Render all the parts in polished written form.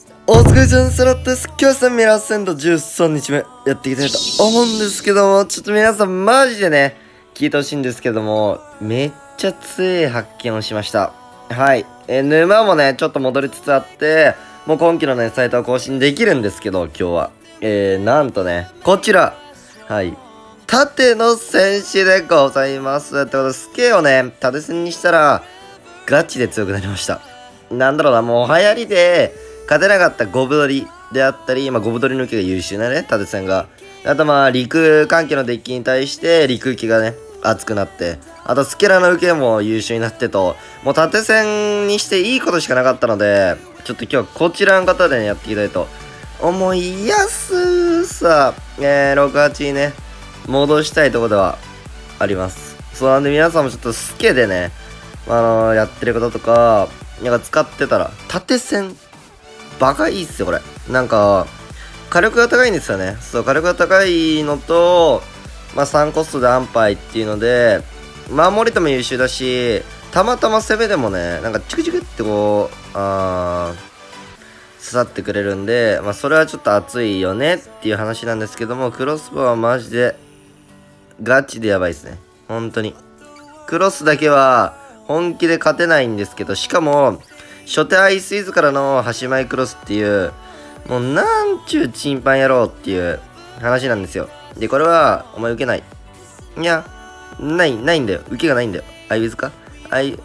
お疲れ様です。今日はさ、ミラーセンド13日目やっていきたいと思うんですけども、ちょっと皆さんマジでね、聞いてほしいんですけども、めっちゃ強い発見をしました。はい。沼もね、ちょっと戻りつつあって、もう今期のね、サイトは更新できるんですけど、今日は。なんとね、こちら。はい。縦の戦士でございます。ってことで、スケをね、縦戦にしたら、ガチで強くなりました。なんだろうな、もう流行りで、勝てなかったゴブドリであったり、ゴブドリの木が優秀なね、縦戦が。あと陸関係のデッキに対して陸機がね、熱くなって、あとスケラの受けも優秀になってと、もう縦戦にしていいことしかなかったので、ちょっと今日はこちらの方でね、やっていきたいと思いやすさ、6、8にね、戻したいところではあります。そうなんで皆さんもちょっとスケでね、やってることとか、なんか使ってたら、縦戦、バカいいっすよ、これ。なんか、火力が高いんですよね。そう、火力が高いのと、3コストで安牌っていうので、守りとも優秀だし、たまたま攻めでもね、なんかチクチクってこう、刺さってくれるんで、それはちょっと熱いよねっていう話なんですけども、クロスボウはマジで、ガチでやばいですね。本当に。クロスだけは、本気で勝てないんですけど、しかも、初手アイスイズからの端前クロスっていう、もうなんちゅうチンパン野郎っていう話なんですよ。で、これは、お前受けない。いや、ないんだよ。受けがないんだよ。アイビズか間に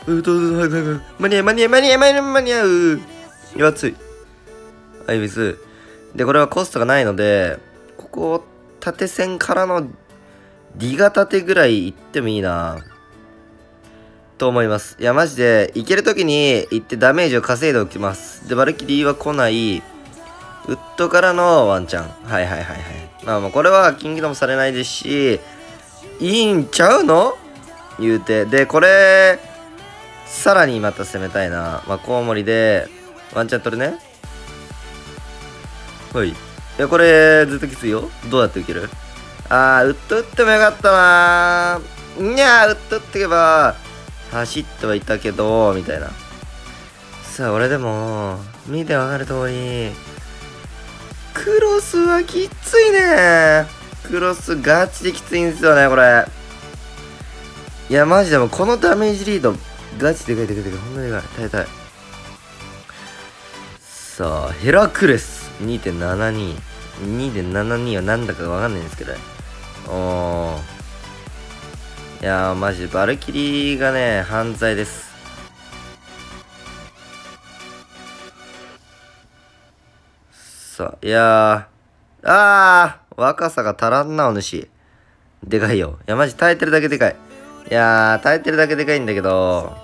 合う。やつい。アイビズ。で、これはコストがないので、ここ、縦線からの、リガ縦ぐらい行ってもいいなと思います。いや、マジで、行けるときに行ってダメージを稼いでおきます。で、バルキリーは来ない。ウッドからのワンチャン。はいはいはいはい。これはキングダムされないですし、いいんちゃうの言うて。で、これ、さらにまた攻めたいな。コウモリで、ワンチャン取るね。はい。いや、これ、ずっときついよ。どうやって受ける？ウッド打ってもよかったなー。ウッド打ってけば、走ってはいたけど、みたいな。さあ、俺でも、見てわかる通り、クロスはきついね。クロスガチできついんですよね、これ。いや、マジでもこのダメージリード、ガチでかいでかいでかい。ほんとにでかい。耐えたい。さあ、ヘラクレス 2.72。2.72 はなんだかわかんないんですけどね。いやー、マジでバルキリーがね、犯罪です。さあ、いやー、若さが足らんな、お主。でかいよ。いや、マジ耐えてるだけでかい。いやー、耐えてるだけでかいんだけど、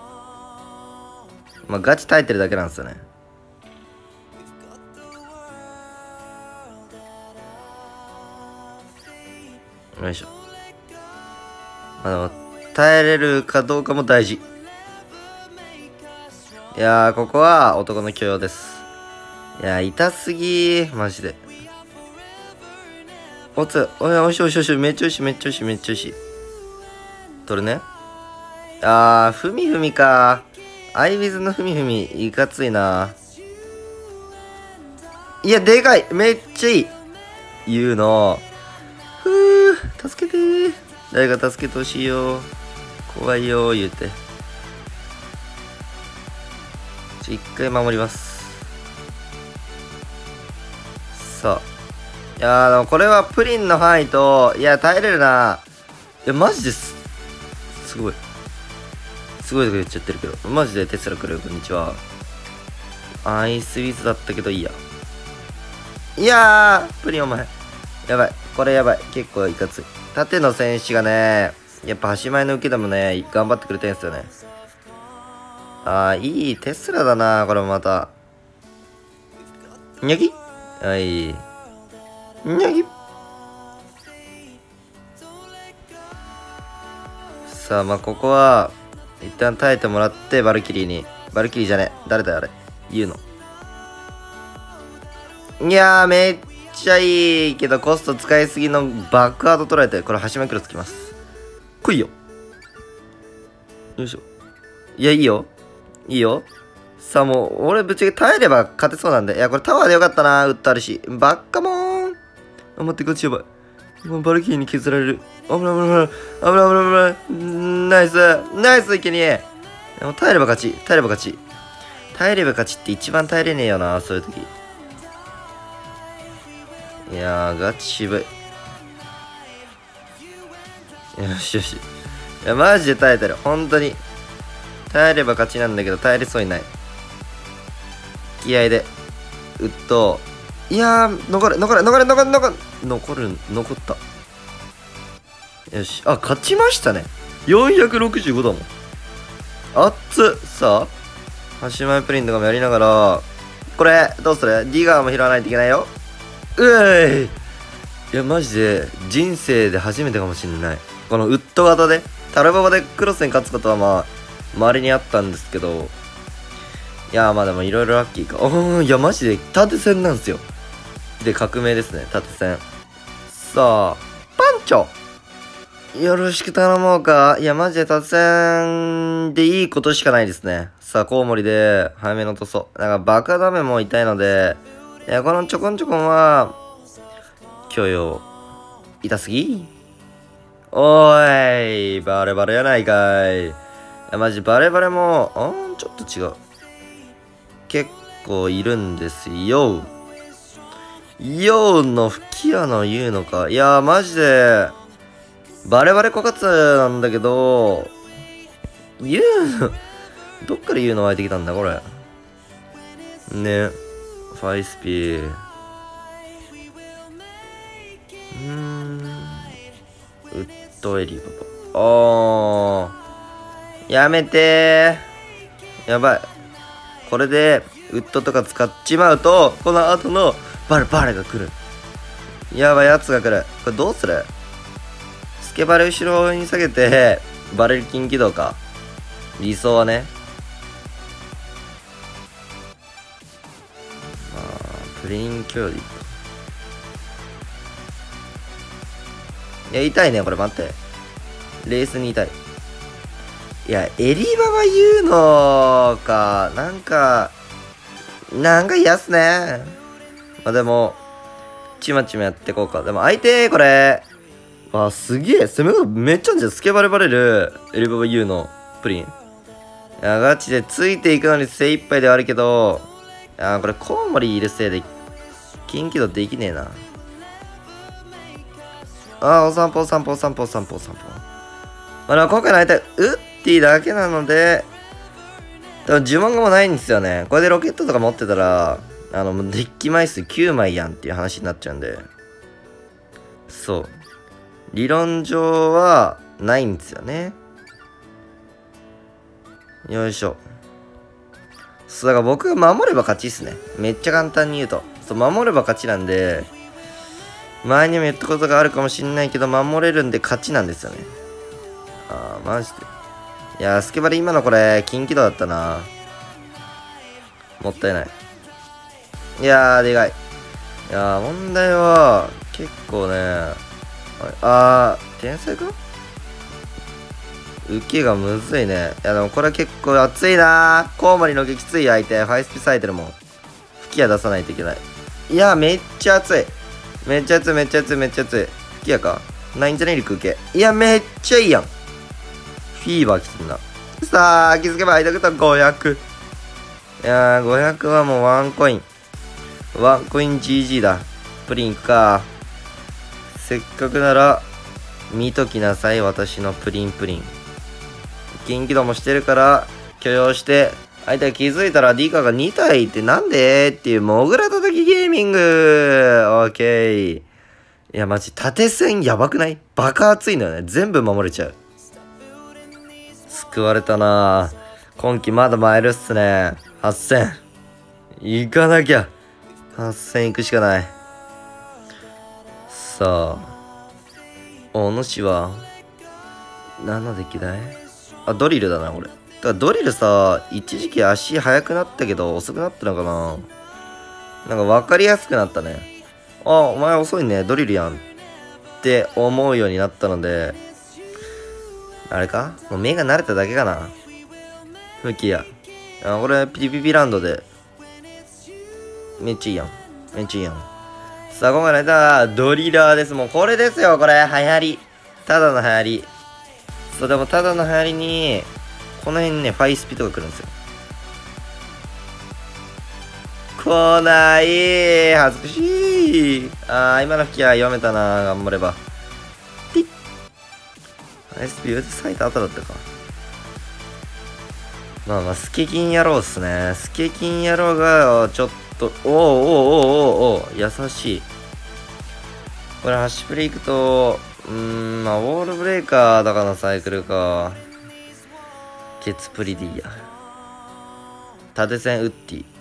ガチ耐えてるだけなんですよね。よいしょ。でも、耐えれるかどうかも大事。いやー、ここは男の許容です。いやー、痛すぎー。マジで。おしい。めっちゃおいしい。取るね。ふみふみか。アイビズのふみふみ、いかついな。いや、でかい。めっちゃいい。言うの。助けてー。誰か助けてほしいよ。怖いよー、言うて。一回守ります。さあ。いやー、でもこれはプリンの範囲と、いや、耐えれるな。いや、マジです。すごいとか言っちゃってるけど。マジでテスラ来る。こんにちは。アイスウィズだったけどいいや。いやー、プリンお前。やばい。これやばい。結構いかつい。縦の選手がね、やっぱ端前の受けでもね、頑張ってくれてんすよね。いいテスラだな、これもまた。にゃぎはい。にゃぎさあ、ここは、一旦耐えてもらって、バルキリーに。バルキリーじゃねえ。誰だよ、あれ。言うの。いやー、めっちゃいいけど、コスト使いすぎのバックアート取られて、これ、端前クロスきます。来いよ。よいしょ。いや、いいよ。 さあもう、俺ぶっちゃけ耐えれば勝てそうなんで。いや、これタワーでよかったな。ウッドあるし。バッカモーン。あ、待って、こっちやばい。今、バルキリーに削られる。危ない危ない危ない。危ない危ない危ない。ナイス。ナイス、いけにえ。でも耐えれば勝ち。耐えれば勝ち。耐えれば勝ちって一番耐えれねえよな、そういう時。いやー、ガチ渋い。よしよし。いや、マジで耐えてる。本当に。耐えれば勝ちなんだけど、耐えれそうにない。気合で。うっと。いやー、残る。残った。よし。あ、勝ちましたね。465だもん。あっつ。さあ。端前プリンとかもやりながら、これ、どうする？ディガーも拾わないといけないよ。いや、マジで、人生で初めてかもしんない。このウッド型で、タルババでクロスに勝つことはまあ、周りにあったんですけど、いや、まあでもいろいろラッキーか。いや、マジで、縦線なんですよ。で、革命ですね、縦線。さあ、パンチョよろしく頼もうか。いや、マジで縦線でいいことしかないですね。さあ、コウモリで、早めの塗装。なんか、バカダメも痛いので、いや、このちょこんちょこんは、許容。痛すぎおーい、バレバレやないかい。いや、マジバレバレも、ちょっと違う。結構いるんですよ。よーの吹き矢の言うのか。いやー、マジで、バレバレ枯渇なんだけど、言うの、どっから言うの湧いてきたんだ、これ。ね。ファイスピー。ウッドエリババ。やめてー。やばい。これで、ウッドとか使っちまうと、この後のバレが来る。やばいやつが来る。これどうする？スケバレ後ろに下げて、バレル筋起動か。理想はね。プレイン距離。いや、痛いね、これ待って。レースに痛い。いや、エリババ言うのか。なんか嫌っすね。まあでも、ちまちまやってこうか。でも相手、これ。すげえ。攻め方めっちゃあんじゃん。スケバレバレる、エリババ言うの。プリン。いや、ガチでついていくのに精一杯ではあるけど、いや、これコウモリいるせいで、近畿度できねえな。お散歩。まあ、今回の相手はウッディだけなので、でも呪文がもうないんですよね。これでロケットとか持ってたら、デッキ枚数9枚やんっていう話になっちゃうんで。そう。理論上は、ないんですよね。よいしょ。そう、だから僕が守れば勝ちっすね。めっちゃ簡単に言うと。そう、守れば勝ちなんで、前にも言ったことがあるかもしんないけど、守れるんで勝ちなんですよね。マジで。いやー、スケバレ今のこれ、近畿度だったな。もったいない。いやー、でかい。いやー、問題は、結構ね、天才か受けがむずいね。いや、でもこれ結構熱いなー。コウモリのきつい相手、ファイスピ咲いてるもん。吹き矢出さないといけない。いや、めっちゃ熱い。めっちゃ熱い。吹き矢かないんじゃねリク受け。いや、めっちゃいいやん。フィーバー来てんな。さあ、気づけば相手と500。いやー、500はもうワンコイン。GG だ。プリンか。せっかくなら、見ときなさい、私のプリン。近畿度もしてるから、許容して、相手が気づいたら D カーが2体ってなんでっていう、モグラ叩きゲーミング。オーケー。いや、マジ、縦線やばくない？バカ熱いんだよね。全部守れちゃう。救われたなぁ。今季まだマイルっすね。8000。行かなきゃ。8000行くしかない。さあ。お主は、何の出来だい？ドリルだな、俺。だからドリルさ、一時期足速くなったけど遅くなったのかな？なんか分かりやすくなったね。お前遅いね、ドリルやん。って思うようになったので、あれか？もう目が慣れただけかな。吹き矢。 これピピピランドでめっちゃいいやん。めっちゃいいやん。さあ今回の間ドリラーです。もうこれですよ。これ流行り、ただの流行り。そうでもただの流行りにこの辺にねファイスピとか来るんですよ。来ない、恥ずかしい。今の吹きは読めたな。頑張れば。ピッ SP 咲いた後だったか。まあまあスケキン野郎っすね。スケキン野郎がちょっとお優しい。これハッシュプレイ行くとまあウォールブレーカーだからサイクルか。ケツプリディや縦線ウッディ。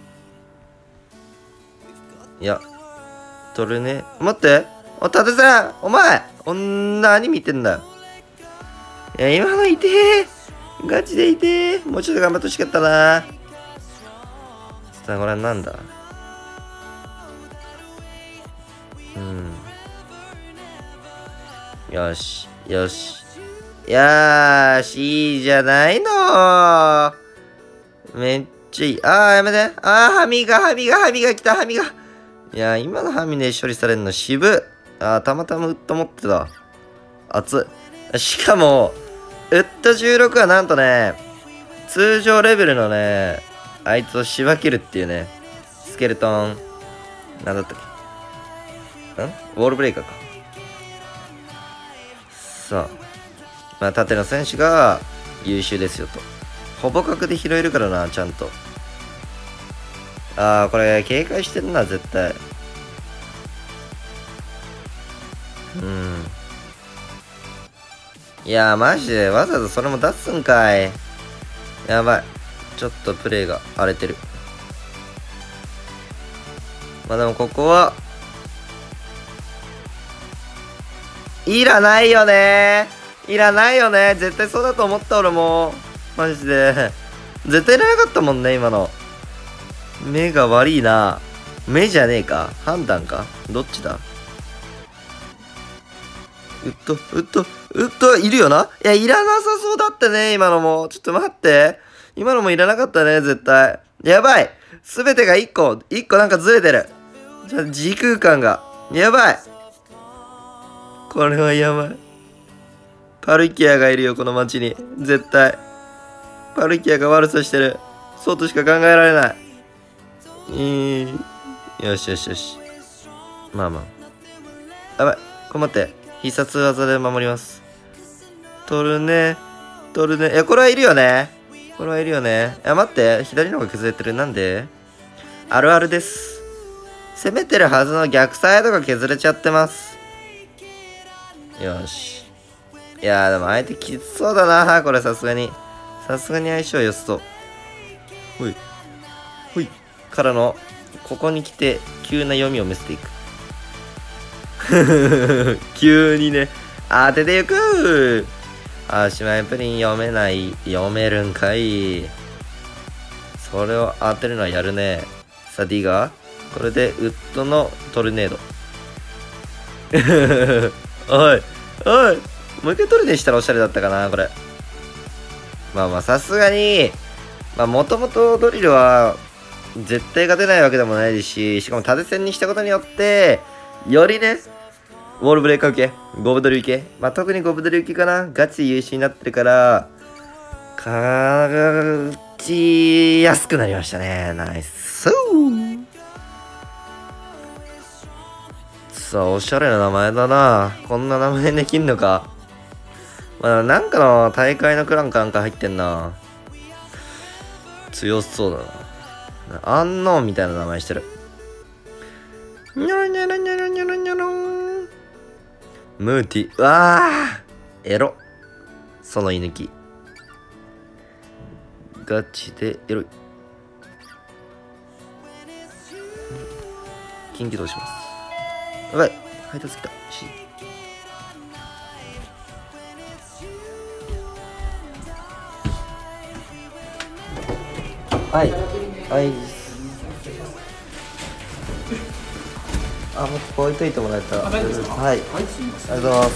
いや取るね。待って、縦線お前何見てんだよ。いや今のいてー、ガチでいてー。もうちょっと頑張ってほしかったな。さあこれはなんだ。よしよしいいじゃないの。めっちゃいい。やめて。ハミが来た。ハミが。いや今のハミで処理されるの渋。たまたまウッド持ってた。熱い。しかもウッド16はなんとね、通常レベルのねあいつをしばけるっていうね。スケルトンなんだったっけ。ウォールブレイカーか。さあまあ縦の選手が優秀ですよと。ほぼ角で拾えるからな、ちゃんと。これ警戒してんな絶対。いやマジでわざわざそれも出すんかい。やばい、ちょっとプレイが荒れてる。まあでもここはいらないよね。絶対そうだと思った。俺もマジで絶対いらなかったもんね今の。目が悪いな。目じゃねえか、判断か、どっちだ。ウッドいるよな。いやいらなさそうだったね今のも。ちょっと待って、今のもいらなかったね絶対。やばい、全てが1個なんかずれてる。じゃあ時空間がやばい。これはやばい。パルキアがいるよこの街に。絶対パルキアが悪さしてる。そうとしか考えられない。よし。まあやばい、困って。必殺技で守ります。取るね。いやこれはいるよね。いや待って、左の方が崩れてる。なんで。あるあるです。攻めてるはずの逆サイドが削れちゃってます。よし。いやでも相手きつそうだなこれ。さすがに相性良さそう。ほいからのここに来て急な読みを見せていく。急にね当てていく。しまいプリン読めるんかい。それを当てるのはやるね。さあ D がこれでウッドのトルネード。おいもう一回トルネしたらおしゃれだったかなこれ。まあさすがにもともとドリルは絶対勝てないわけでもないし、しかも縦線にしたことによってよりねウォールブレーカー受け、ゴブドリ受け、特にゴブドリ受けかな、ガチ優秀になってるから勝ちやすくなりましたね。ナイス。さあおしゃれな名前だな。こんな名前できんのか。なんかの大会のクランかなんか入ってんな。強そうだな。アンノーンみたいな名前してる。ニョロニョロニョロニョロニョロン。ムーティ。エロ。その居抜き。ガチでエロい。緊急起動します。やばい。配達来た。はい。もうここ置いといてもらえたら。はい。ありがとうございます。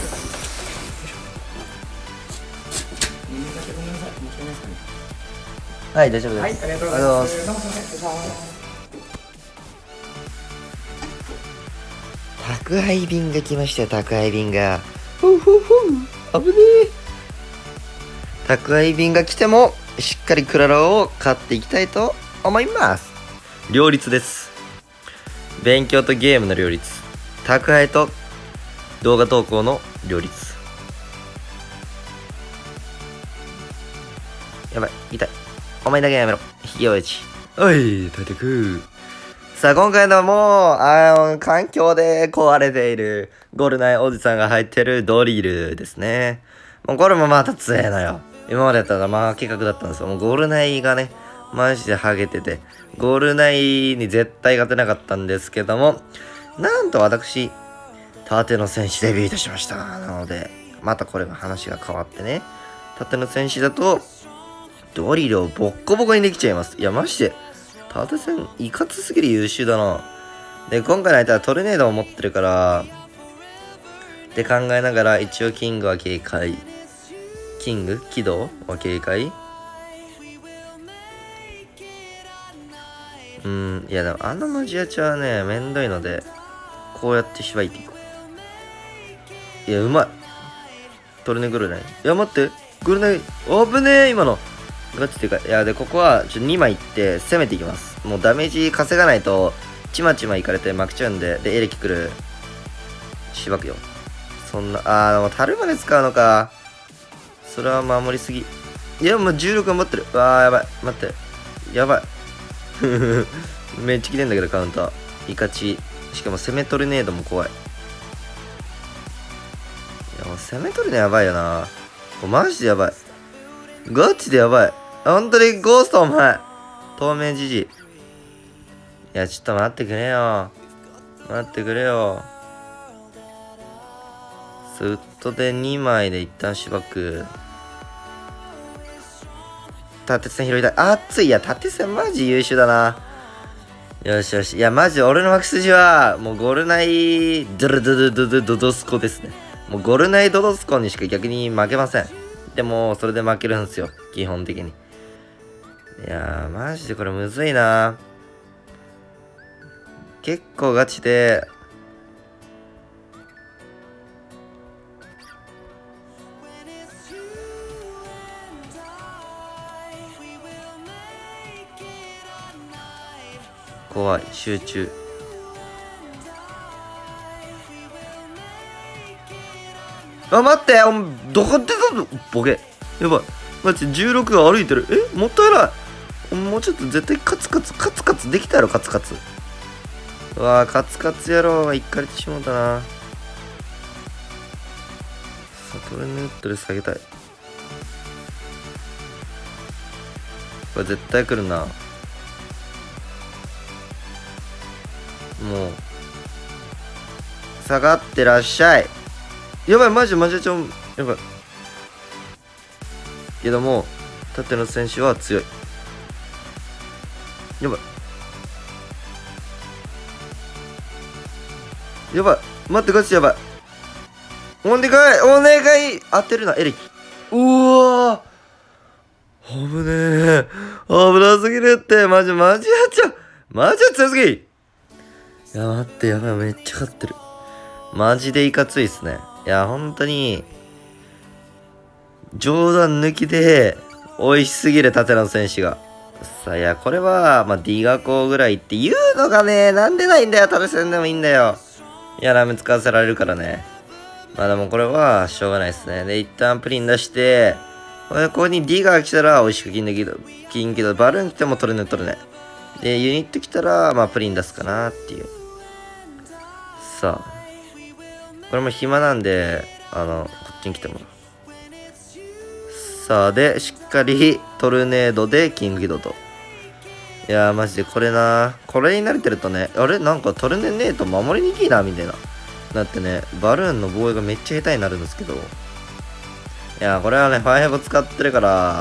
はい、大丈夫です。 はい、ありがとうございます。どうもすいません。失礼します。 宅配便が来ましたよ、宅配便が。ほうほうほう。危ねえ。宅配便が来ても、しっかりクララを買っていきたいと思います。両立です。勉強とゲームの両立。宅配と動画投稿の両立。やばい、痛い。お前だけやめろ。ひげおやじ。おい、たてく。さあ、今回のもう、環境で壊れている、ゴールナイおじさんが入ってるドリルですね。もうこれもまた強えのよ。今までやったらまあ計画だったんですよ。もうゴールナイがね、マジでハゲてて、ゴールナイに絶対勝てなかったんですけども、なんと私、縦の戦士デビューいたしました。なので、またこれが話が変わってね、縦の戦士だと、ドリルをボッコボコにできちゃいます。いや、マジで。縦戦、いかつすぎる優秀だな。で、今回の相手はトルネードを持ってるから、って考えながら、一応キングは警戒。キング起動は警戒。いやでもあのマジアチはね、めんどいので、こうやってしばいていこう。いや、うまい。トルネグルナイ。いや、待って。グルナイ、危ねえ、今の。ガチっていうか、いや、で、ここは、2枚いって攻めていきます。もうダメージ稼がないと、ちまちまいかれて負けちゃうんで、で、エレキ来る。しばくよ。そんな、でも、樽まで使うのか。それは守りすぎ。いや、もう16頑張ってる。やばい。待って。やばい。めっちゃ来てんだけど、カウンター。イカチ。しかも、攻めトルネードも怖い。いや、もう攻めトルネやばいよな。マジでやばい。ガチでやばい。本当にゴーストお前。透明じじい。いや、ちょっと待ってくれよ。待ってくれよ。ウッドで2枚で一旦しばく。縦線拾いたい。熱い。いや、縦線マジ優秀だな。よしよし。いや、マジ俺の巻き筋は、もうゴルナイドルドゥドゥドゥドゥドドスコですね。もうゴルナイドドスコにしか逆に負けません。でも、それで負けるんですよ。基本的に。いやー、マジでこれむずいな。結構ガチで、怖い。集中。待って、どこ出たのボケ。やばい。マジ16が歩いてる。もったいない。もうちょっと絶対カツカツできたやろ、カツカツ。うわー、カツカツ野郎は一回れてしまったな。さあ、トルネットで下げたい。これ絶対来るな。もう、下がってらっしゃい。やばい、マジでちょ、やばい。けども、縦の選手は強い。やばい。やばい。待って、ガチやばい。お願い当てるな、エレキ。うわー危ねえ。危なすぎるって。マジやっちゃう。マジ強すぎ。いや、待って、やばい、めっちゃ勝ってる。マジでいかついっすね。いや、本当に、冗談抜きで、美味しすぎる縦の選手が。さあ、いや、これは、まあ、ディガコぐらいって言うのがね、なんでないんだよ、縦戦でもいいんだよ。いや、ラメ使わせられるからね。まあでもこれは、しょうがないですね。で、一旦プリン出して、ここにディガー来たら、美味しく金けど、バルーン来ても取れね。で、ユニット来たら、まあ、プリン出すかなっていう。さあ。これも暇なんで、こっちに来てもらう。さあ、で、しっかりトルネードでキング起動と。いやー、マジでこれな。これに慣れてるとね、あれなんかトルネード守りにくいな、みたいな。だってね、バルーンの防衛がめっちゃ下手になるんですけど。いやー、これはね、ファイハブ使ってるから、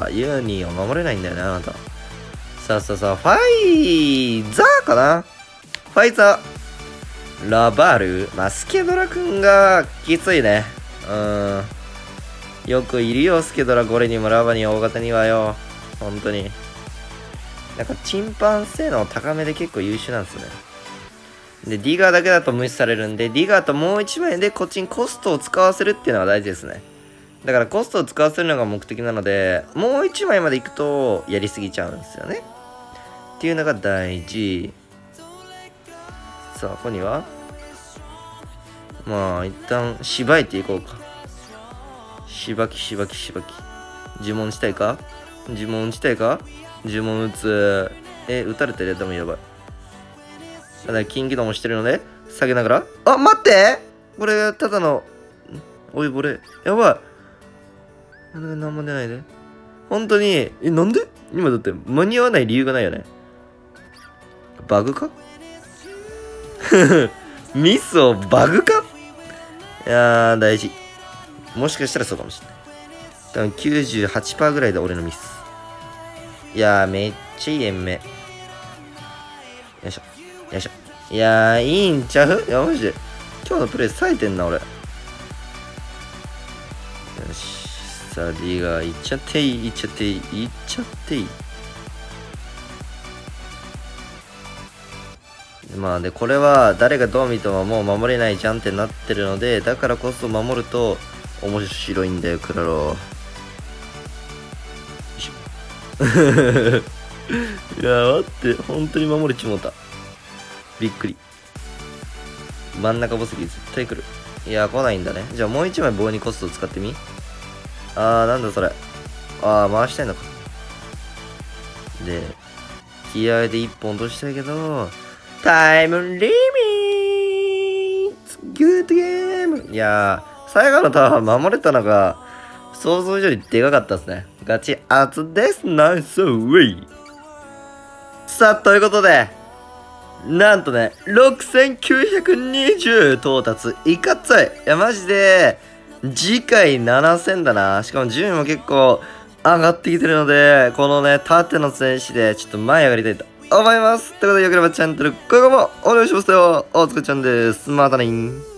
ユーニーを守れないんだよね、あなた。さあ、ファイザーかな。ファイザー。ラバール、まあ、スケドラくんがきついね。よくいるよ、スケドラ。これにもラバに大型にはよ。本当に。 なんかチンパン性能高めで結構優秀なんですよね。で、ディガーだけだと無視されるんで、ディガーともう1枚でこっちにコストを使わせるっていうのが大事ですね。だからコストを使わせるのが目的なので、もう1枚まで行くとやりすぎちゃうんですよね。っていうのが大事。さあ、ここにはまあ、一旦、しばいていこうか。しばき。呪文したいか呪文打つ。打たれてるやつもやばい。ただ、金起動もしてるので、下げながら。あ、待って、これ、ただの、おい、これ、やばい。なんも出ないで。本当に、なんで今だって間に合わない理由がないよね。バグかミスをバグかいやー、大事。もしかしたらそうかもしれない。多分 98% ぐらいで俺のミス。いやー、めっちゃいい延命。よいしょ。いやー、いいんちゃういや、マジで。今日のプレイ冴えてんな、俺。よし。さあ、D がいっちゃっていい。まあで、これは誰がどう見てももう守れないじゃんってなってるので、だからこそ守ると面白いんだよ、クラロ。よいしょ。いや待って、本当に守れちもうた。びっくり。真ん中ボスギ絶対来る。いや来ないんだね。じゃあもう一枚棒にコストを使ってみ。なんだそれ。回したいのか。で、気合で一本落としたいけど、タイムリミッツグッドゲーム。いやー、最後のタワー守れたのが想像以上にでかかったですね。ガチ熱です。ナイスウェイ。さあ、ということで、なんとね、6920到達。いかつい。いや、マジで、次回7000だな。しかも順位も結構上がってきてるので、このね、縦の戦士でちょっと前上がりたいと思います。ということで、よければチャンネル、ここもお願いしますよ。おつかちゃんです。またねー。